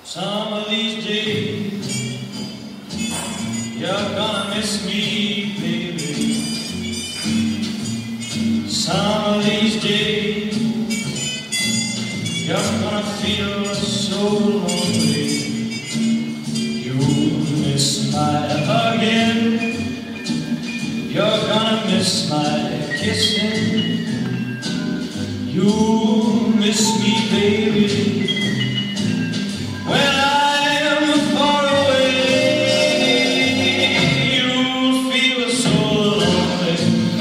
Some of these days you're gonna miss me, baby. Some of these days you're gonna feel so lonely. You'll miss my hugging, you're gonna miss my kissing. You'll miss me, baby. When I am far away, you'll feel so lonely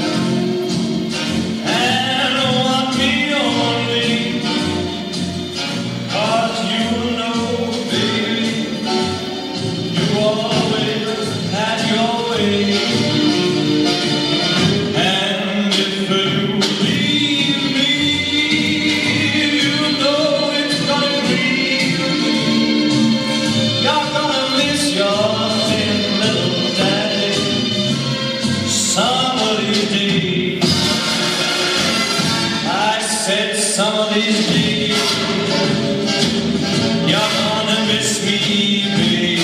and want me only, 'cause you know, baby, you always had your way. And if you leave me, you know it's gonna grieve me. You're gonna miss your thin little daddy some of these days. I said some of these days you're gonna miss me, baby.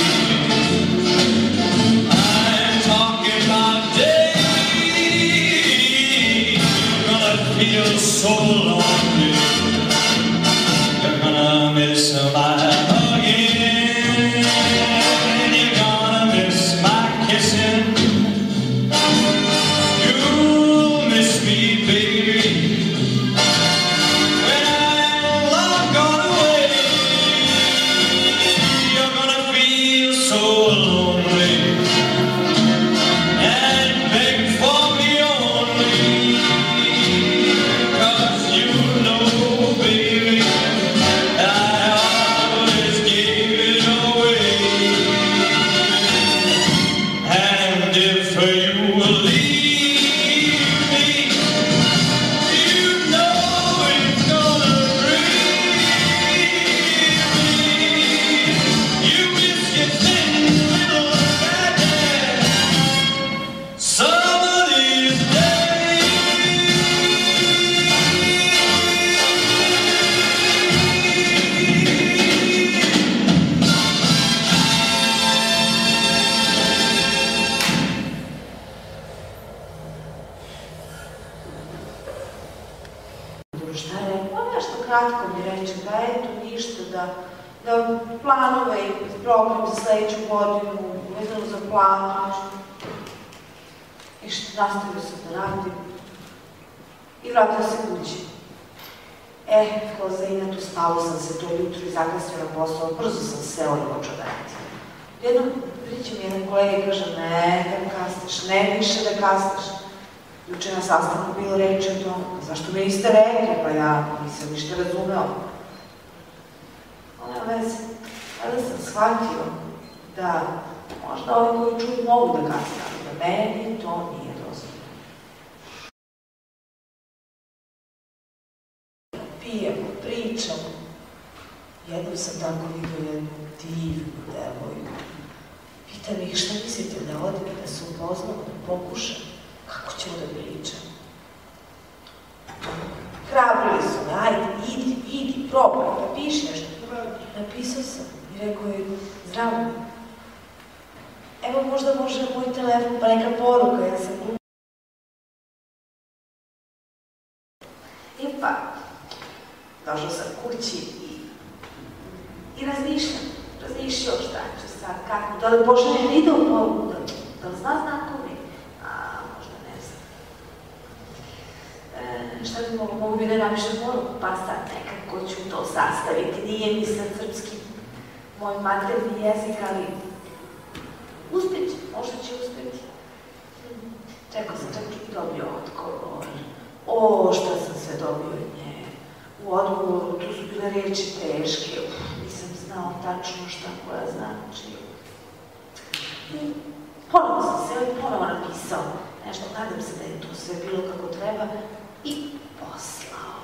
I'm talking about days you're gonna feel so lonely. You're gonna miss my hugging, you're gonna miss my kissing. You'll miss me, baby, when I'm long gone away. You're gonna feel so lonely and beg for me only, 'cause you know, baby, I always gave it away. And if you will leave me, you know it's gonna grieve me. You miss your thin little daddy some of these days. Šta je rekla? Nešto kratko mi reče, da eto ništa, da planove i program za sledeću godinu, vezano za plan, i što nastavio sam da radim i vratila se kući. Ko za inače spavao sam se to jutro i zakasnila na posao, brzo sam seo i počeo da radim. Jednom priđe mi jedan kolega i kaže, ne da kasniš, ne više da kasniš. Juče na sastanku bilo reči o tome, zašto me niste rekli, pa ja nisam ništa razumeo. Ali nema veze, kada sam shvatio da možda ovi koji čuju mogu da kasne, ali da meni to nije dozvoljeno. Pijemo, pričamo. Jednom sam tako vidio jednu divnu devojku. Pitam ih šta mislite da odem, da se upoznamo, da pokušam. Kako ćemo da pričamo? Hrabrili su me, ajde, idi, probaj, napiši nešto. Napisao sam i rekao je, zdravo. Evo možda može na moj telefon, pa neka poruka, ja sam glupa. I pa, došla sam kući i razmišljao šta ću sad, kako, da li pošaljem video poruku, da li zna znakovi? Možda ne znam. Šta bi mogu bi da napišem poruku, pa sad nekako ću to sastaviti, nije mi sad srpski moj materni jezik, ali uspjet će, možda će uspjeti. Čekao sam i dobio odgovor. Šta sam sve dobio od nje. U odgovoru tu su bile reči teške, nisam znao tačno šta koja znači. Ponovo sam seo i ponovo napisao nešto, nadam se da je to sve bilo kako treba i poslao.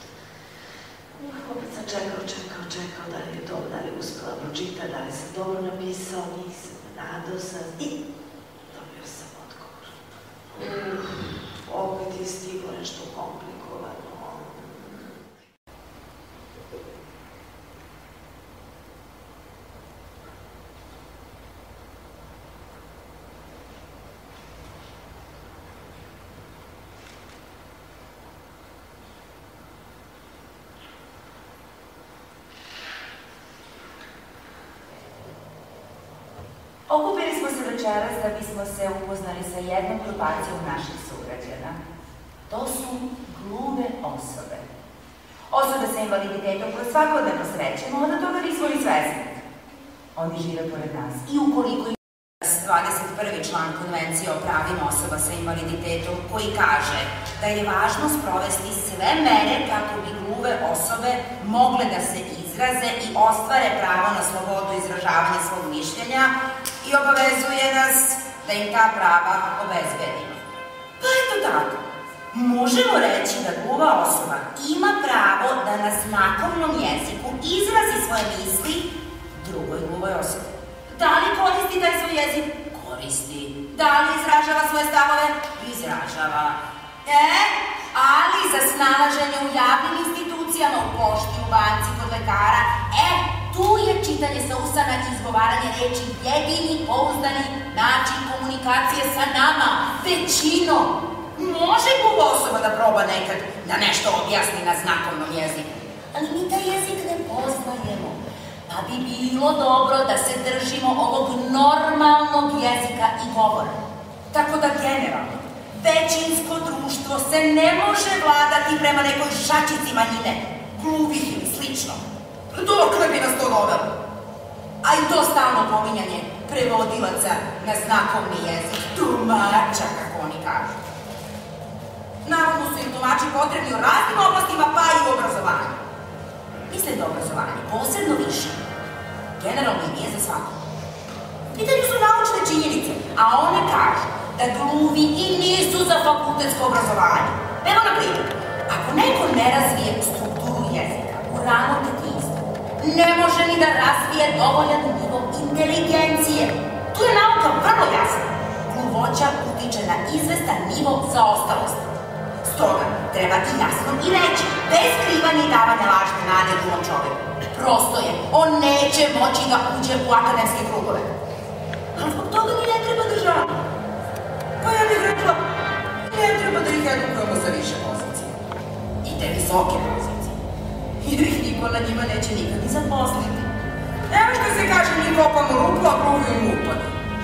Opet sam čekao da li je dobro, da li je uspela pročita, da li sam dobro napisao, nisam, nadao sam i dobio sam odgovor. Opet je stiglo nešto komplikovano. Okupili smo se večeras da bismo se upoznali sa jednom grupacijom naših sugrađana. To su gluve osobe. Osobe sa invaliditetom koje svakodnevno srećemo, a da toga nismo ni svesni. Oni žive pored nas i ukoliko 21. član Konvencije o pravima osoba sa invaliditetom koji kaže da je važno sprovesti sve mere kako bi gluve osobe mogle da se izraze i ostvare pravo na slobodu izražavanja svog mišljenja i obavezuje nas da im ta prava obezbedimo. Pa eto tako, možemo reći da gluva osoba ima pravo da na znakovnom jeziku izrazi svoje misli drugoj gluvoj osobi. Da li koristi taj svoj jezik? Koristi. Da li izražava svoje stavove? Izražava. Ali za snalaženje u javnim institucijama, u pošti, u banci, kod lekara, tu je čitanje sa usana i izgovaranje reči jedini pouzdani način komunikacije sa nama, većinom. Može gluva osoba da proba nekad da nešto objasni na znakovnom jeziku, ali mi taj jezik ne poznajemo. Pa bi bilo dobro da se držimo ovog normalnog jezika i govora. Tako da generalno, većinsko društvo se ne može vladati prema nekoj šačici manjine, gluvih ili slično. Dokle bi nas to dovelo? A i to stalno pominjanje prevodilaca na znakovni jezik, tumača, kako oni kažu. Naravno su im tumači potrebni u raznim oblastima, pa i u obrazovanju. Mislim da obrazovanje, posebno više, generalno i nije za svako. U pitanju su naučne činjenice, a one kažu da gluvi i nisu za fakultetsko obrazovanje. Evo na primjer, ako neko ne razvije strukturu jezika u ranom detinjstvu, ne može ni da razvije dovoljan nivo inteligencije. Tu je nauka vrlo jasna. Gluvoća utiče na izvestan nivo zaostalosti. Stoga treba i jasno i reći, bez skrivanja i davanja lažne nade drugom čoveku. Prosto je, on neće moći da uđe u akademske krugove. Ali zbog toga mi ne treba da žali. Pa ja bih rekla, ne treba da ih edukujemo za više pozicije. I te visoke pozicije. Jer ih niko na njima neće nikad ni zaposliti. Evo što se kaže, mi kopamo rupu, a gluvi im upade.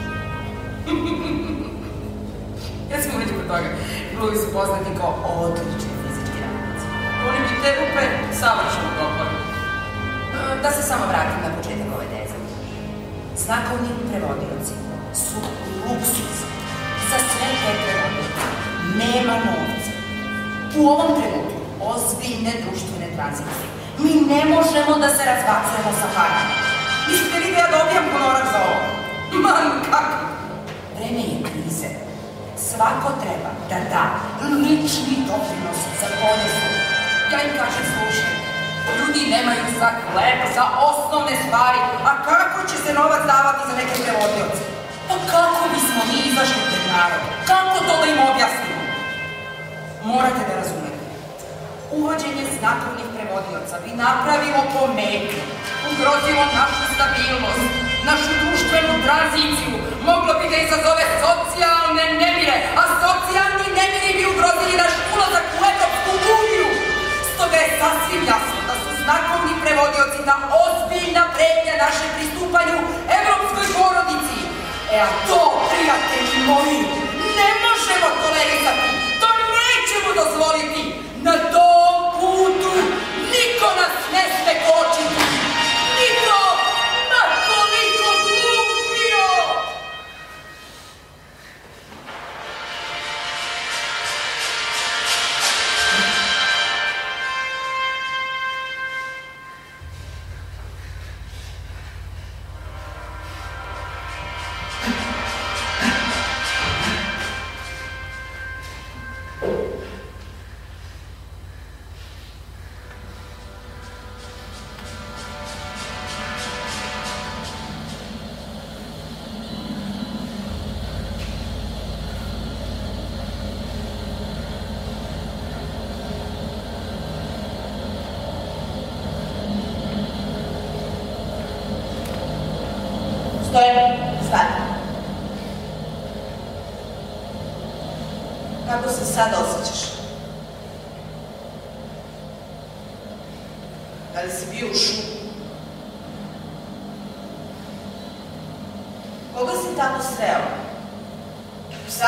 Ja smo već kod toga. Gluvi su poznati kao odlični fizički radnici. Oni bi te rupe savršeno kopali. Da se samo vratim na početak ove teze. Znakovni prevodioci su luksuz. Za sve te prevodioce nema novca. U ovom trenutku ozbiljne društvene tranzicije. Mi ne možemo da se razbacujemo sa parama. Mislite li da ja dobijam honorar za ovo? Man, kako? Vreme je krize. Svako treba da da lični doprinos za bolje svoje. Ja im kažem, slušaj, ljudi nemaju za hleb, za osnovne stvari, a kako će se novac davati za neke prevodioce? Pa kako bismo mi izašli pred narod? Kako to da im objasnimo? Morate da razumete. Uvođenje znakovnih prevodioca bi napravilo pometnju, ugrozilo našu stabilnost, našu društvenu tranziciju, moglo bi da izazove socijalne nemire, a socijalni nemiri bi ugrozili naš ulazak u Evropsku uniju. Stoga je sasvim jasno da su znakovni prevodioci na ozbiljna pretnja našem pristupanju evropskoj porodici. A to, prijatelji moji, ne možemo tolerisati, to nećemo dozvoliti. Na tom putu niko nas ne sme kočiti. Niko, ma koliko glup bio! Stani. Kako se sad osjećaš? Da li si bio u šumu? Koga si si tamo sreo? Psa?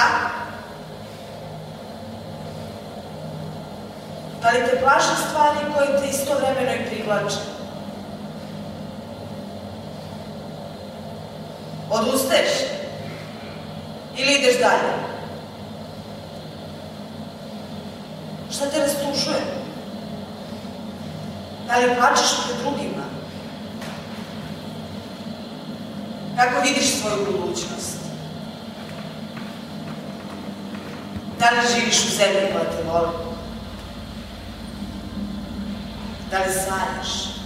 Da li te plaše stvari koje te istovremeno i privlače? Odustaješ? Ili ideš dalje? Šta te rastužuje? Da li plačeš pred drugima? Kako vidiš svoju budućnost? Da li živiš u zemlji koja te voli? Da li sanjaš?